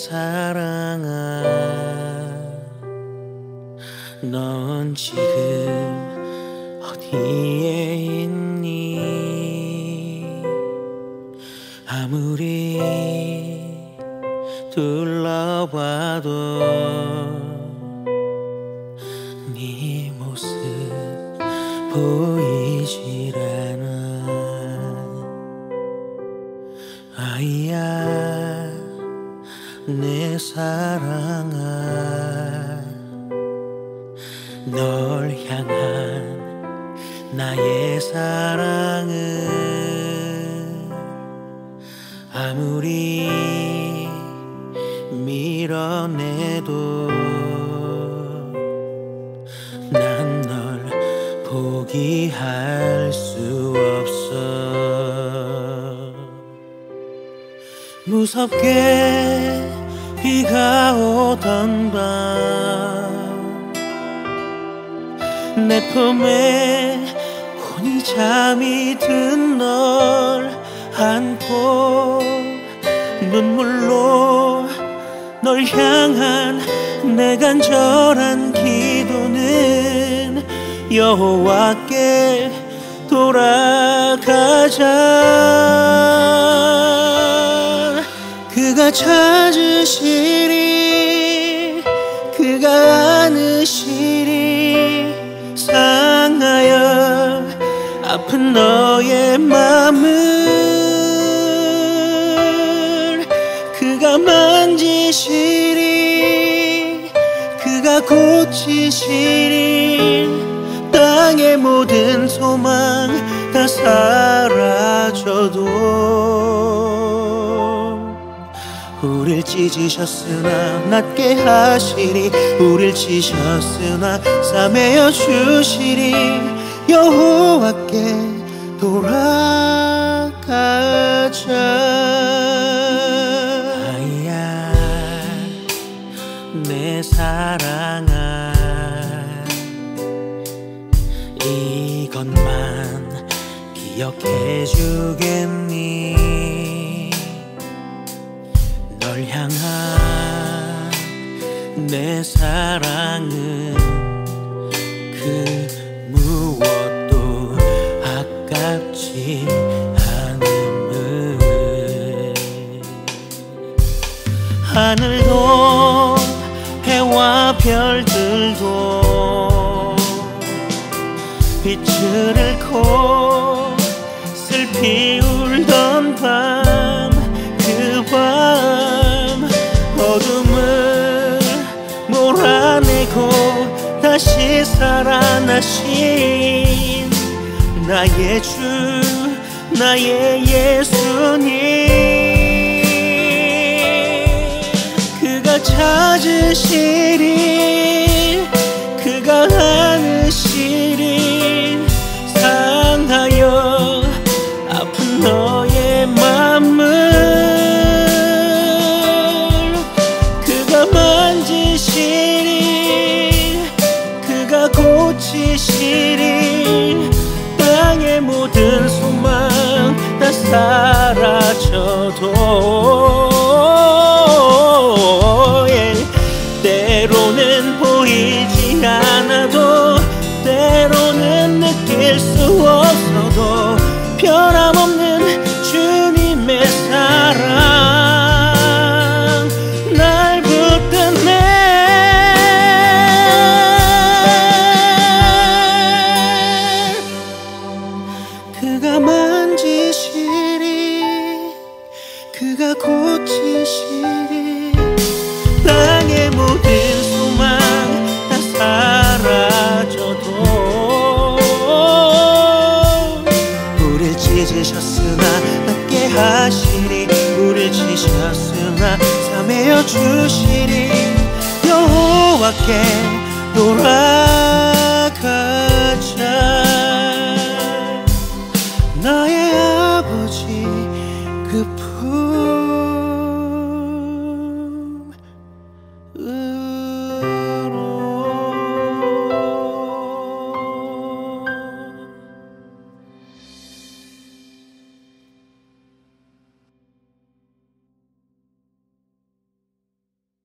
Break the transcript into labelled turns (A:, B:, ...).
A: 사랑아, 넌 지금 어디에 있니? 아무리 둘러봐도 네 모습 보이질 않아. 아이야 내 사랑아, 널 향한 나의 사랑은 아무리 밀어내도 난 널 포기할 수 없어. 무섭게 비가 오던 밤 내 품에 혼이 잠이 든 널 안고 눈물로 널 향한 내 간절한 기도는 여호와께 돌아가자. 그가 찾으시리, 그가 안으시리, 상하여 아픈 너의 맘을 그가 만지시리, 그가 고치시리. 땅의 모든 소망 다 사라져도 우릴 찢으셨으나 낫게 하시리, 우릴 치셨으나 싸매어 주시리. 여호와께 돌아가자. 아이야 내 사랑아, 이것만 기억해 주겠니? 널 향한 내 사랑은 그 무엇도 아깝지 않음을. 하늘도 해와 별들도 빛을 잃고 슬피 울던 밤, 그 밤 어둠을 몰아내고 다시 살아나신 나의 주, 나의 예수님. 그가 찾으시리, 그가 안으시리, 상하여 아픈 너의 맘을 그가 만지시리, 그가 고치시리. 땅의 모든 소망 다 사라져도 때로는 보이지 않아도, 때로는 느낄 수 없어도 변함없는 주님의 사랑 날 붙드네. 그가 만지시리, 그가 고치시리. 땅의 모든 소망 다 사라져도 우릴 찢으셨으나 낫게 하시리, 우릴 치셨으나 싸매어 주시리. 여호와께 돌아가자. 나의 아버지 그 품